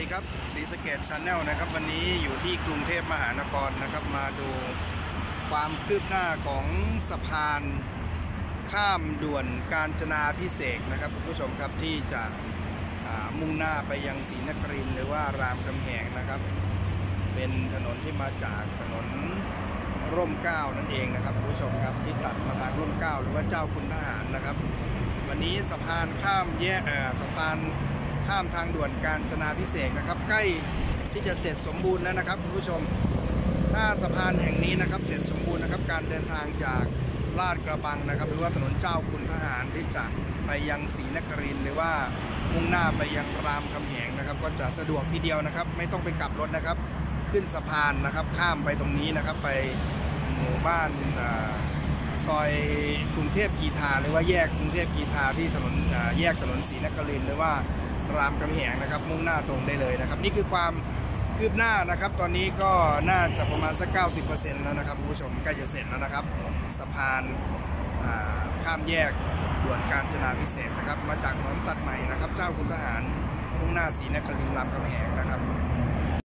ครับศรีสะเกษ Channel นะครับวันนี้อยู่ที่กรุงเทพมหานครนะครับมาดูความคืบหน้าของสะพานข้ามด่วนกาญจนาภิเษกนะครับคุณผู้ชมครับที่จะมุ่งหน้าไปยังศรีนครินทร์หรือว่ารามคำแหงนะครับเป็นถนนที่มาจากถนนร่มเกล้านั่นเองนะครับคุณผู้ชมครับที่ตัดมาทางร่มเกล้าหรือว่าเจ้าคุณทหารนะครับวันนี้สะพานข้ามสะพานข้ามทางด่วนกาญจนาภิเษกนะครับใกล้ที่จะเสร็จสมบูรณ์แล้วนะครับคุณผู้ชมถ้าสะพานแห่งนี้นะครับเสร็จสมบูรณ์นะครับการเดินทางจากลาดกระบังนะครับหรือว่าถนนเจ้าคุณทหารที่จะไปยังศรีนครินทร์หรือว่ามุ่งหน้าไปยังรามคำแหงนะครับก็จะสะดวกทีเดียวนะครับไม่ต้องไปกลับรถนะครับขึ้นสะพานนะครับข้ามไปตรงนี้นะครับไปหมู่บ้านซอยกรุงเทพกีฬาหรือว่าแยกกรุงเทพกีฬาที่ถนนแยกถนนศรีนครินทร์หรือว่ารามคำแหงนะครับมุ่งหน้าตรงได้เลยนะครับนี่คือความคืบหน้านะครับตอนนี้ก็น่าจะประมาณสัก 90% แล้วนะครับคุณผู้ชมใกล้จะเสร็จแล้วนะครับสะพานข้ามแยกด่วนกาญจนาภิเษกนะครับมาจากถนนตัดใหม่นะครับเจ้าคุณทหารมุ่งหน้าศรีนครินทร์รามคำแหงนะครับ